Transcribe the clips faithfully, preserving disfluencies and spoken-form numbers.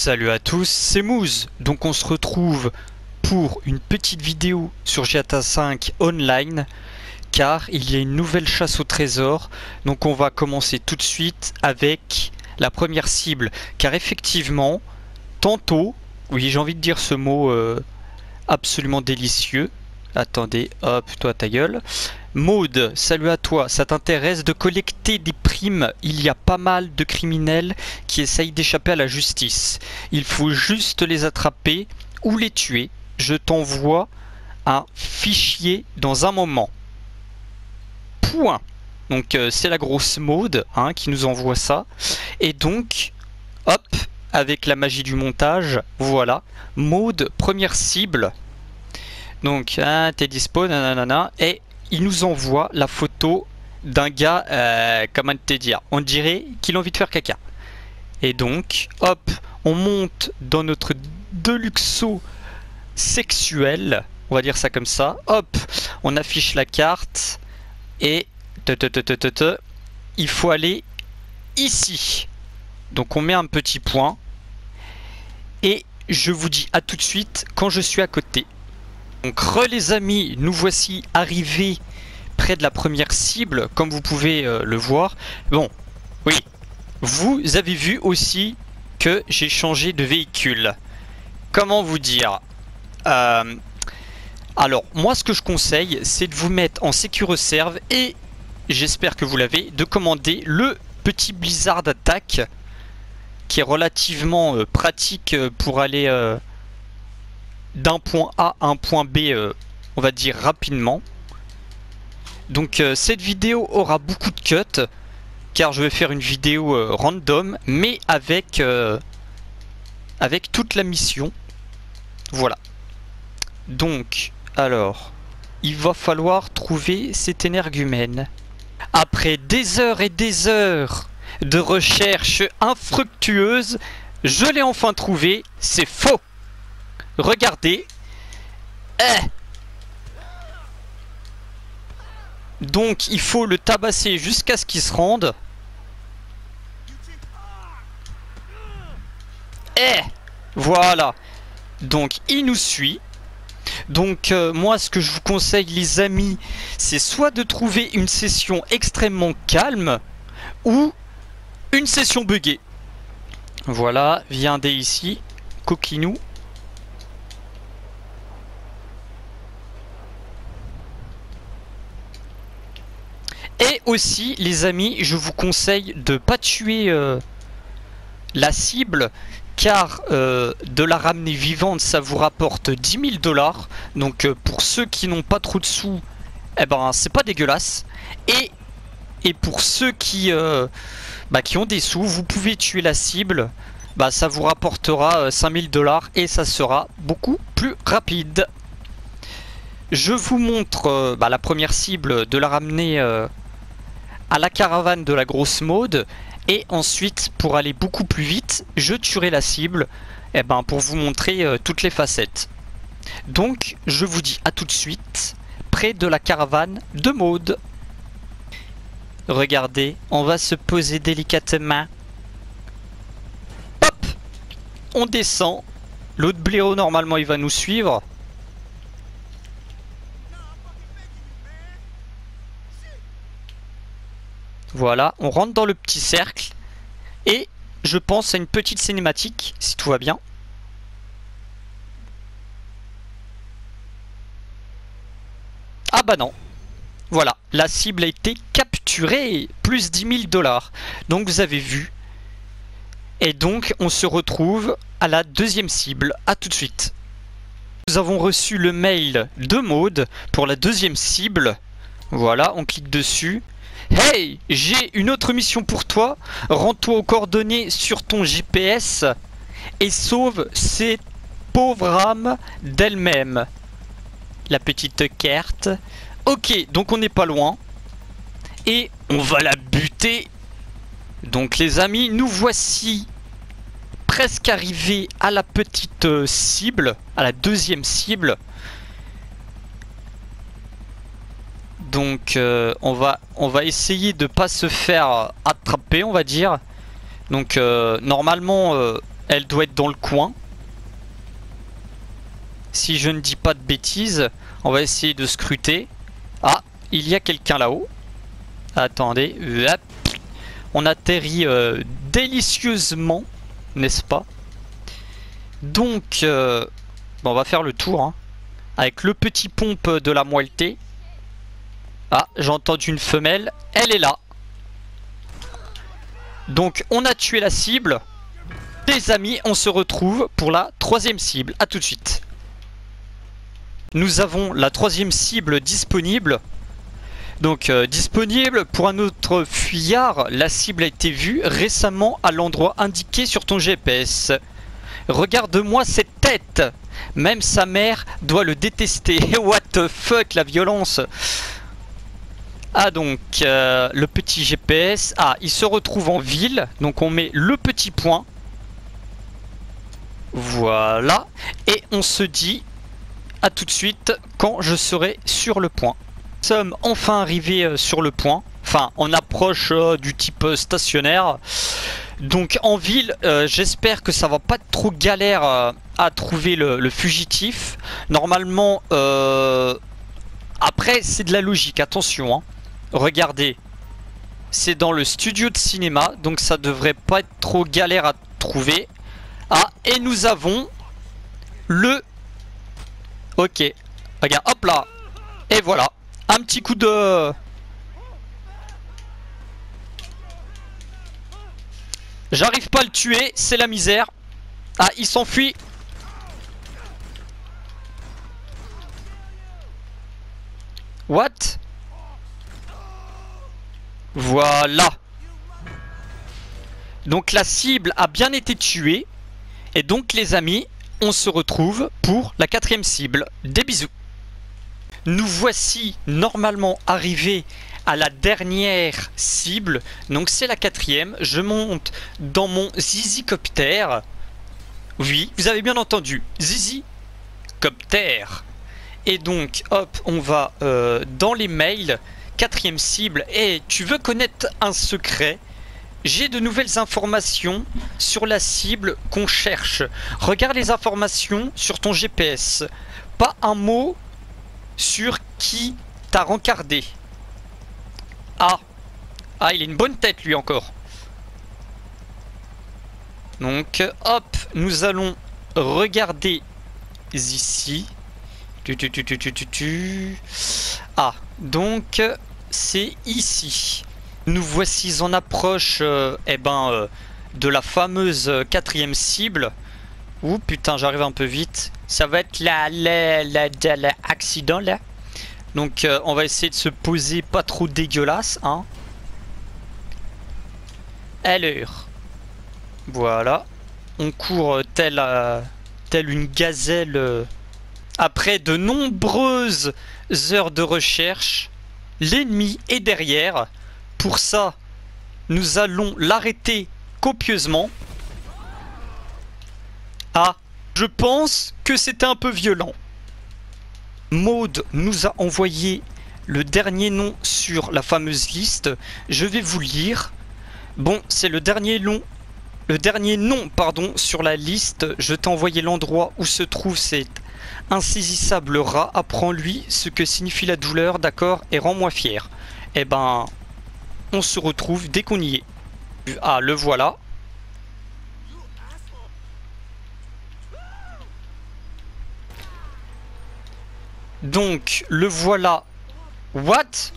Salut à tous, c'est Mouz. Donc on se retrouve pour une petite vidéo sur G T A cinq Online, car il y a une nouvelle chasse au trésor. Donc on va commencer tout de suite avec la première cible, car effectivement, tantôt, oui j'ai envie de dire ce mot euh, absolument délicieux. Attendez, hop, toi ta gueule. Maud, salut à toi, ça t'intéresse de collecter des primes? Il y a pas mal de criminels qui essayent d'échapper à la justice. Il faut juste les attraper ou les tuer. Je t'envoie un fichier dans un moment. Point. Donc euh, c'est la grosse Maud hein, qui nous envoie ça. Et donc, hop, avec la magie du montage, voilà. Maud, première cible. Donc, hein, t'es dispo, nanana, et il nous envoie la photo d'un gars, euh, comment te dire, on dirait qu'il a envie de faire caca. Et donc, hop, on monte dans notre Deluxo sexuel, on va dire ça comme ça. Hop, on affiche la carte et te, te, te, te, te, te, il faut aller ici. Donc on met un petit point et je vous dis à tout de suite quand je suis à côté. Donc re les amis, nous voici arrivés près de la première cible, comme vous pouvez euh, le voir. Bon, oui, vous avez vu aussi que j'ai changé de véhicule. Comment vous dire euh, Alors, moi ce que je conseille, c'est de vous mettre en SecureServe et, j'espère que vous l'avez, de commander le petit Blizzard Attack, qui est relativement euh, pratique pour aller... Euh, d'un point A à un point B, euh, on va dire rapidement. Donc euh, cette vidéo aura beaucoup de cuts, car je vais faire une vidéo euh, random, mais avec euh, avec toute la mission. Voilà. Donc, alors, il va falloir trouver cet énergumène. Après des heures et des heures de recherche infructueuse, je l'ai enfin trouvé. C'est faux. Regardez. Eh. Donc il faut le tabasser jusqu'à ce qu'il se rende. Eh. Voilà. Donc il nous suit. Donc euh, moi ce que je vous conseille les amis, c'est soit de trouver une session extrêmement calme ou une session buggée. Voilà, viendez ici, coquinou. Et aussi les amis, je vous conseille de ne pas tuer euh, la cible, car euh, de la ramener vivante ça vous rapporte dix mille dollars. Donc euh, pour ceux qui n'ont pas trop de sous, eh ben c'est pas dégueulasse. Et, et pour ceux qui, euh, bah, qui ont des sous, vous pouvez tuer la cible, bah, ça vous rapportera euh, cinq mille dollars et ça sera beaucoup plus rapide. Je vous montre euh, bah, la première cible, de la ramener... Euh, à la caravane de la grosse Maud, et ensuite pour aller beaucoup plus vite je tuerai la cible eh ben, pour vous montrer euh, toutes les facettes. Donc je vous dis à tout de suite près de la caravane de Maud. Regardez, on va se poser délicatement. Hop, on descend. L'autre blaireau normalement il va nous suivre. Voilà, on rentre dans le petit cercle et je pense à une petite cinématique si tout va bien. Ah bah non. Voilà, la cible a été capturée, plus dix mille dollars. Donc vous avez vu. Et donc on se retrouve à la deuxième cible. À tout de suite. Nous avons reçu le mail de Maud pour la deuxième cible. Voilà, on clique dessus. Hey, j'ai une autre mission pour toi. Rends-toi aux coordonnées sur ton G P S et sauve ces pauvres âmes d'elles-mêmes. La petite carte. Ok, donc on n'est pas loin. Et on va la buter. Donc les amis, nous voici presque arrivés à la petite euh, cible, à la deuxième cible. Donc euh, on va on va essayer de pas se faire attraper, on va dire. Donc euh, normalement euh, Elle doit être dans le coin. Si je ne dis pas de bêtises, on va essayer de scruter. Ah, il y a quelqu'un là-haut. Attendez. Hop. On atterrit euh, délicieusement, n'est-ce pas? Donc, euh, bon, on va faire le tour. Hein, avec le petit pompe de la moelleté. Ah, j'ai entendu une femelle. Elle est là. Donc, on a tué la cible. Les amis, on se retrouve pour la troisième cible. A tout de suite. Nous avons la troisième cible disponible. Donc, euh, disponible pour un autre fuyard. La cible a été vue récemment à l'endroit indiqué sur ton G P S. Regarde-moi cette tête. Même sa mère doit le détester. What the fuck, la violence. Ah donc, euh, le petit G P S. Ah, il se retrouve en ville. Donc on met le petit point. Voilà. Et on se dit à tout de suite quand je serai sur le point. Nous sommes enfin arrivés sur le point. Enfin, on approche euh, du type stationnaire. Donc en ville, euh, j'espère que ça va pas être trop galère euh, à trouver le, le fugitif. Normalement, euh... après c'est de la logique, attention. Hein. Regardez, c'est dans le studio de cinéma, donc ça devrait pas être trop galère à trouver. Ah, et nous avons le... Ok, regarde, hop là. Et voilà, un petit coup de... J'arrive pas à le tuer, c'est la misère. Ah, il s'enfuit. What? Voilà. Donc la cible a bien été tuée. Et donc les amis, on se retrouve pour la quatrième cible. Des bisous. Nous voici normalement arrivés à la dernière cible. Donc c'est la quatrième. Je monte dans mon zizicoptère. Oui, vous avez bien entendu. Zizicoptère. Et donc hop, on va euh, dans les mails. Quatrième cible. Et tu veux connaître un secret? J'ai de nouvelles informations sur la cible qu'on cherche. Regarde les informations sur ton G P S. Pas un mot sur qui t'a rencardé. Ah. Ah, il a une bonne tête lui encore. Donc, hop, nous allons regarder ici. Tu, tu, tu, tu, tu, tu, tu. Ah, donc, c'est ici. Nous voici en approche euh, eh ben, euh, de la fameuse quatrième cible. Ouh putain, j'arrive un peu vite. Ça va être la, la, la, la, la accident là. Donc euh, on va essayer de se poser pas trop dégueulasse. Hein. Alors, voilà. On court tel, euh, tel une gazelle. Euh, après de nombreuses heures de recherche, l'ennemi est derrière. Pour ça, nous allons l'arrêter copieusement. Ah, je pense que c'était un peu violent. Maud nous a envoyé le dernier nom sur la fameuse liste. Je vais vous lire. Bon, c'est le dernier nom, le dernier nom, pardon, sur la liste. Je t'ai envoyé l'endroit où se trouve cet insaisissable rat. Apprends-lui ce que signifie la douleur, d'accord, et rends-moi fier. Eh ben... on se retrouve dès qu'on y est. Ah, le voilà. Donc, le voilà. What?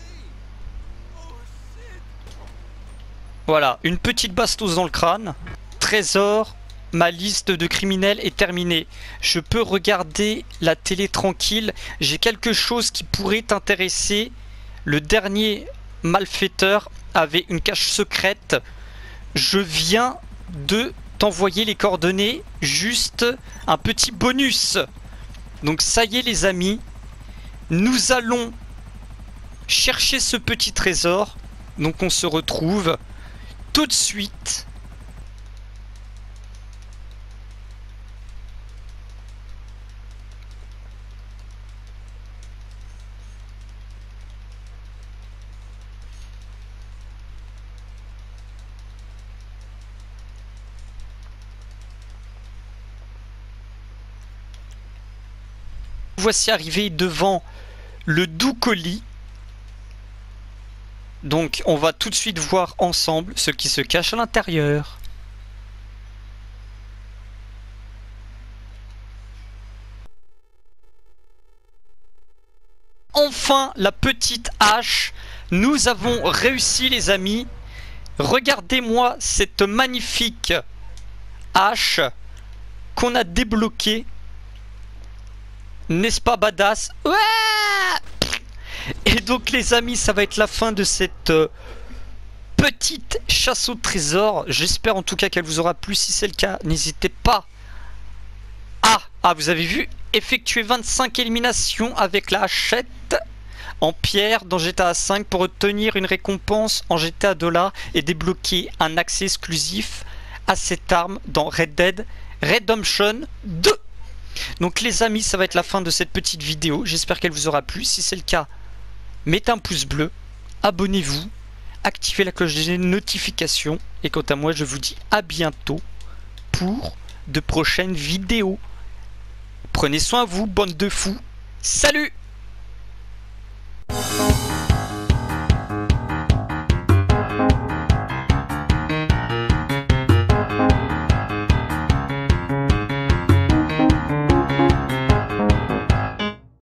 Voilà, une petite bastos dans le crâne. Trésor. Ma liste de criminels est terminée. Je peux regarder la télé tranquille. J'ai quelque chose qui pourrait t'intéresser. Le dernier malfaiteur avait une cache secrète. Je viens de t'envoyer les coordonnées. Juste un petit bonus. Donc ça y est les amis. Nous allons chercher ce petit trésor. Donc on se retrouve tout de suite. Voici arrivé devant le doux colis. Donc on va tout de suite voir ensemble ce qui se cache à l'intérieur. Enfin la petite hache. Nous avons réussi les amis. Regardez-moi cette magnifique hache qu'on a débloquée. N'est-ce pas badass? Ouais. Et donc les amis, ça va être la fin de cette euh, petite chasse au trésor. J'espère en tout cas qu'elle vous aura plu. Si c'est le cas, n'hésitez pas à... Ah, vous avez vu, effectuer vingt-cinq éliminations avec la hachette en pierre dans G T A cinq pour obtenir une récompense en G T A Dollar et débloquer un accès exclusif à cette arme dans Red Dead Redemption deux. Donc les amis, ça va être la fin de cette petite vidéo. J'espère qu'elle vous aura plu. Si c'est le cas, mettez un pouce bleu, abonnez-vous, activez la cloche des notifications. Et quant à moi, je vous dis à bientôt pour de prochaines vidéos. Prenez soin de vous, bande de fous. Salut!